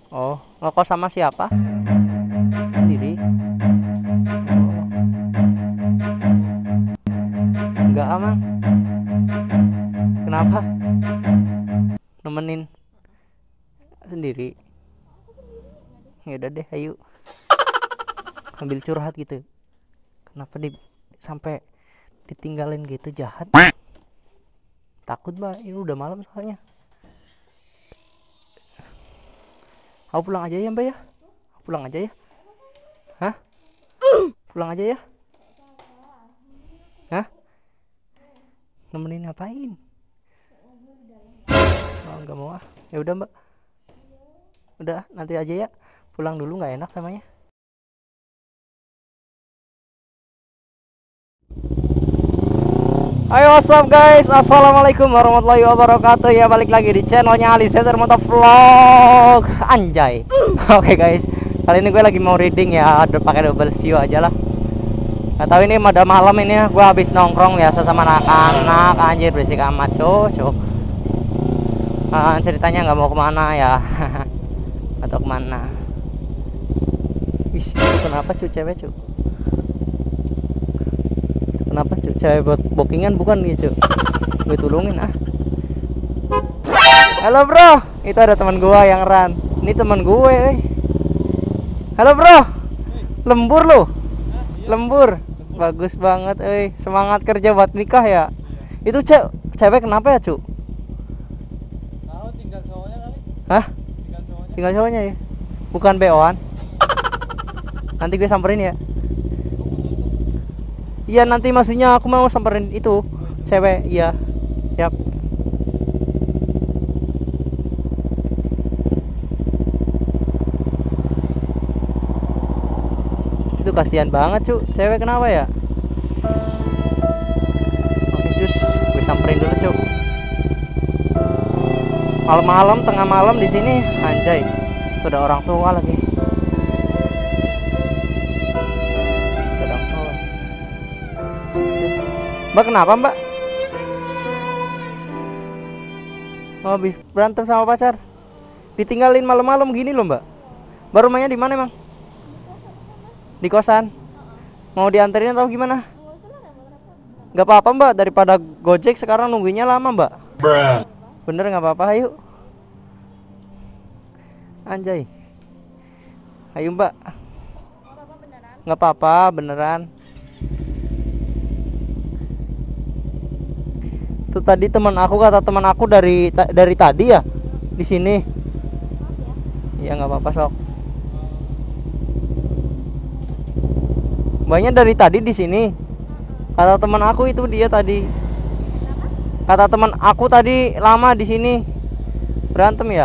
Oh, ngekos sama siapa? Sendiri? Oh, enggak aman. Kenapa? Nemenin sendiri. Ya udah deh, ayo. Ambil curhat gitu. Kenapa sampai ditinggalin gitu, jahat? Takut, Mbak. Ini udah malam soalnya. Aku pulang aja ya, Mbak ya. Pulang aja ya. Hah? Pulang aja ya. Hah? Nemenin ngapain? Oh, enggak mau ah. Ya udah, Mbak. Udah, nanti aja ya. Pulang dulu, nggak enak namanya. Ayo, what's up guys? Assalamualaikum warahmatullahi wabarakatuh. Ya, balik lagi di channelnya Ali Setter Moto Vlog. Anjay. Oke guys, kali ini gue lagi mau reading ya, pakai double view aja lah. Gak tahu ini pada malam ini gue habis nongkrong ya sama anak-anak. Anjir, berisik amat cok. Ceritanya nggak mau kemana ya. Atau kemana? Wih, itu kenapa cuy, cewek cuy? Kenapa cuy, cewek buat bookingan bukan gitu? Gue tolongin ah. Halo bro, itu ada teman gue yang ran. Ini teman gue. Halo bro, lembur lo? Lembur, bagus banget. Semangat kerja buat nikah ya. Itu cewek kenapa ya cu? Tinggal cowoknya kali. Hah? Tinggal cowoknya ya? Bukan BO-an? Nanti gue samperin ya. Iya, nanti maksudnya aku mau samperin itu cewek. Iya. Siap. Itu kasihan banget cu, cewek kenapa ya? Oke cus, gue samperin dulu cu. Malam-malam, tengah malam di sini, anjay. Sudah orang tua lagi. Orang tua. Mbak kenapa mbak? Oh, habis berantem sama pacar. Ditinggalin malam-malam gini loh mbak. Mbak rumahnya di mana emang? Di kosan. Mau dianterin atau gimana? Gak apa-apa mbak, daripada Gojek sekarang nunggunya lama mbak. Bener nggak apa-apa, ayo. Anjay. Ayo mbak. Nggak apa-apa beneran. Itu tadi teman aku, kata teman aku dari tadi ya di sini. Ya nggak apa-apa sok. Banyak dari tadi di sini. Kata teman aku itu dia tadi. Kata teman aku tadi lama di sini. Berantem ya?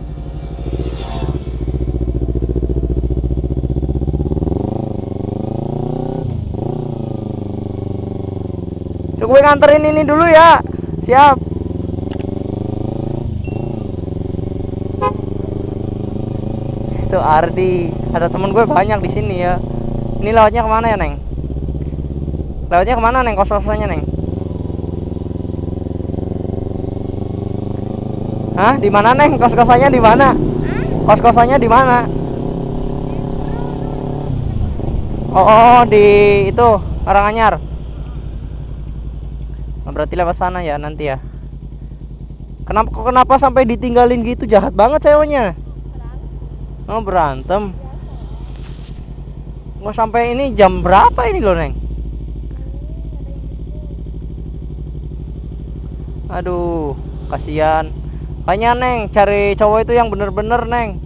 Coba gue nganterin ini dulu ya. Siap. Itu Ardi. Ada temen gue banyak di sini ya. Ini lewatnya kemana ya neng? Lewatnya kemana neng? Kos-kosannya neng? Hah? Di mana neng? Kos-kosannya di mana? Kos-kosannya di mana? Oh, di itu Karanganyar. Nah, berarti lewat sana ya nanti ya. Kenapa sampai ditinggalin gitu? Jahat banget ceweknya. Oh, berantem. Nggak sampai ini jam berapa ini loh neng? Aduh, kasihan. Makanya neng cari cowok itu yang bener-bener neng.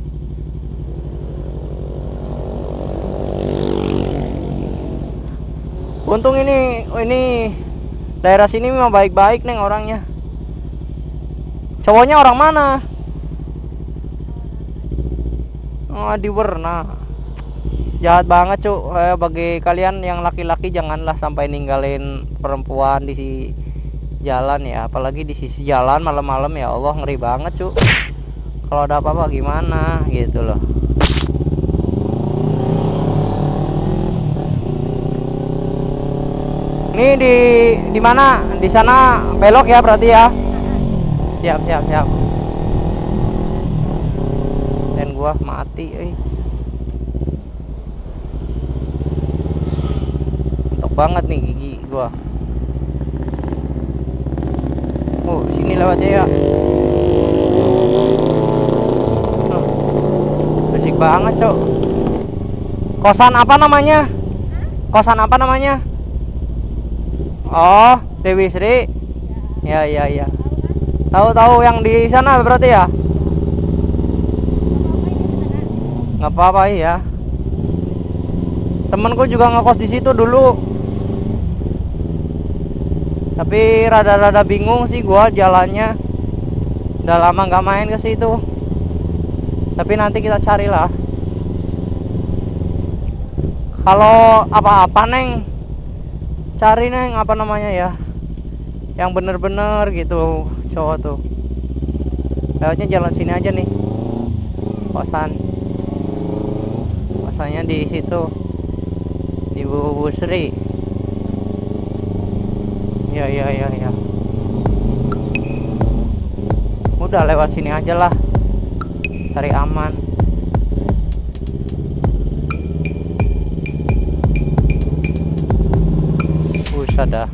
Untung ini daerah sini memang baik-baik neng orangnya. Cowoknya orang mana? Oh, di Werna. Jahat banget cu. Bagi kalian yang laki-laki janganlah sampai ninggalin perempuan di jalan ya, apalagi di sisi jalan malam-malam ya Allah, ngeri banget cu. Kalau ada apa-apa gimana gitu loh. Ini di mana? Di sana belok ya berarti ya. Siap. Dan gua mati, mentok banget nih gigi gua. Oh, sini lewatnya ya. Berisik banget, Cok. Kosan apa namanya? Kosan apa namanya? Oh, Dewi Sri. Ya, ya, ya. Tahu-tahu yang di sana berarti ya? Nggak apa-apa ya. Temenku juga ngekos di situ dulu. Tapi rada-rada bingung sih gua jalannya. Udah lama nggak main ke situ. Tapi nanti kita carilah. Kalau apa-apa Neng, cari Neng apa namanya ya, yang bener-bener gitu cowok tuh. Lewatnya jalan sini aja nih. Kosannya di situ, di Bu Sri. Ya, ya, ya, ya. Udah lewat sini aja lah, cari aman. Buset dah.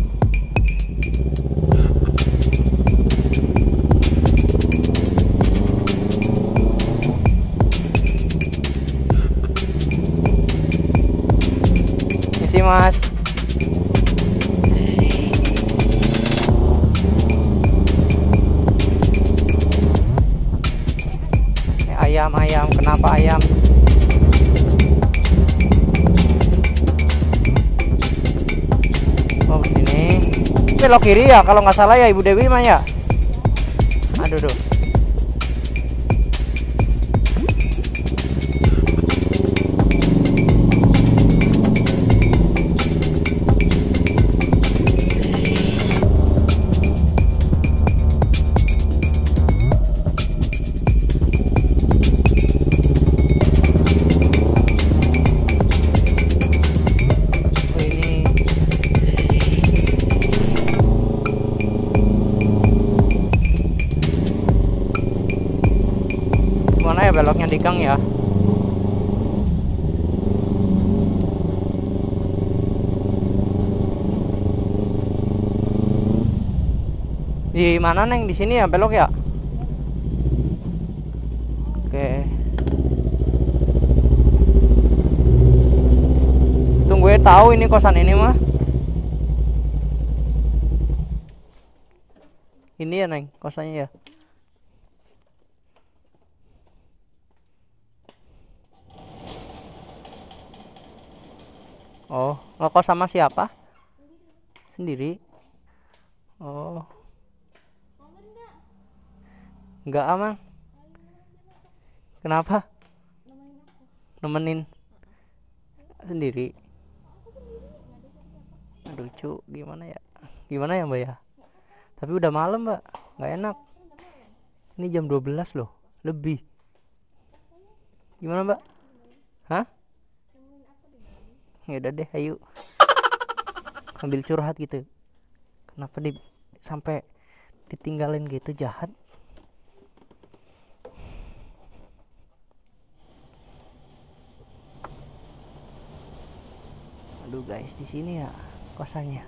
Misi Mas. Ayam, kenapa ayam? Oh, sini. Belok kiri ya kalau nggak salah ya Ibu Dewi mah ya. Aduh, duh. Mana ya beloknya di gang ya? Di mana Neng? Di sini ya belok ya? Oke. Tunggu ya, tahu ini kosan ini mah. Ini ya Neng, kosannya ya. Oh, ngekos sama siapa? Sendiri. Oh. Enggak aman. Kenapa? Nemenin sendiri. Aduh, cu, gimana ya? Gimana ya, Mbak ya? Tapi udah malam, Mbak. Nggak enak. Ini jam 12 loh, lebih. Gimana, Mbak? Hah? Ya udah deh, ayo. Ambil curhat gitu. Kenapa sampai ditinggalin gitu, jahat? Aduh guys, di sini ya kosannya.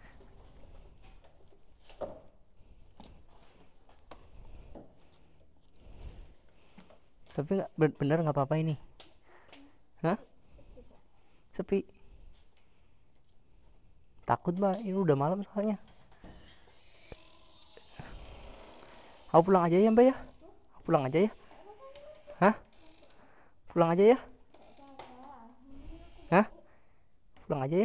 Tapi nggak bener nggak apa-apa ini. Hah? Sepi. Takut Mbak, ini udah malam soalnya. Aku pulang aja ya Mbak ya. Pulang aja ya. Hah? Pulang aja ya. Hah? Pulang aja ya.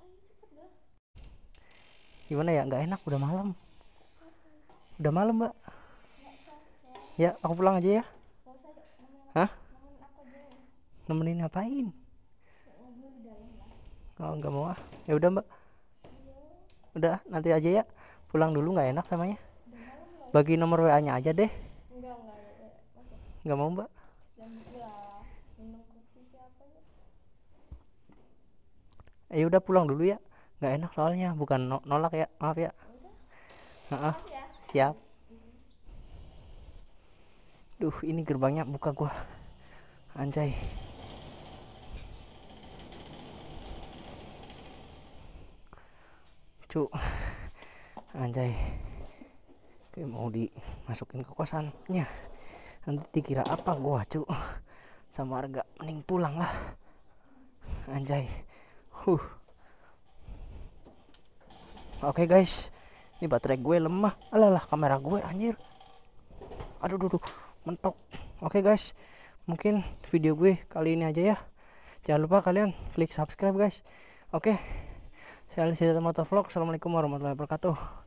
Gimana ya? Nggak enak, udah malam. Udah malam Mbak. Ya, aku pulang aja ya. Hah? Nemenin ngapain? Oh, nggak mau ah. Ya udah Mbak. Udah, nanti aja ya. Pulang dulu, nggak enak namanya. Bagi nomor WA-nya aja deh. Nggak mau Mbak. Ya udah pulang dulu ya. Nggak enak soalnya, bukan nolak ya. Maaf ya. Siap. Duh, ini gerbangnya buka gua. Anjay. Cuk. Anjay. Oke, mau dimasukin ke kosannya. Nanti dikira apa gua, cuk. Sama harga mending pulang lah. Anjay. Oke guys. Ini baterai gue lemah. Alah, kamera gue anjir. Aduh, mentok. Oke guys. Mungkin video gue kali ini aja ya. Jangan lupa kalian klik subscribe guys. Oke. Saya Aliseda Motovlog. Assalamualaikum warahmatullahi wabarakatuh.